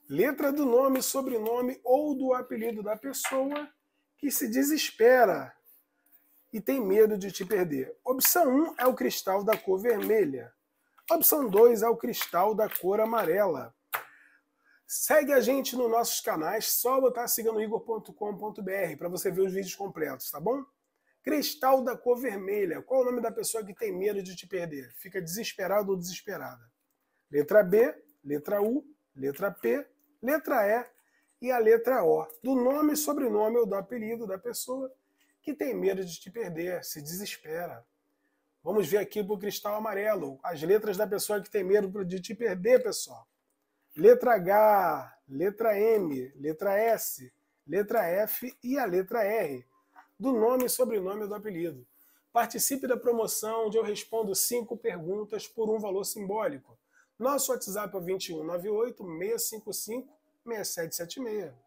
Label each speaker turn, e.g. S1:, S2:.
S1: Letra do nome, sobrenome ou do apelido da pessoa que se desespera e tem medo de te perder. Opção 1 é o cristal da cor vermelha. Opção 2 é o cristal da cor amarela. Segue a gente nos nossos canais, só botar siganoigor.com.br para você ver os vídeos completos, tá bom? Cristal da cor vermelha. Qual é o nome da pessoa que tem medo de te perder? Fica desesperado ou desesperada? Letra B, letra U, letra P, letra E e a letra O. Do nome, sobrenome ou do apelido da pessoa que tem medo de te perder, se desespera. Vamos ver aqui para o cristal amarelo, as letras da pessoa que tem medo de te perder, pessoal. Letra H, letra M, letra S, letra F e a letra R. Do nome, sobrenome ou do apelido. Participe da promoção onde eu respondo 5 perguntas por um valor simbólico. Nosso WhatsApp é o 2198 655 6776.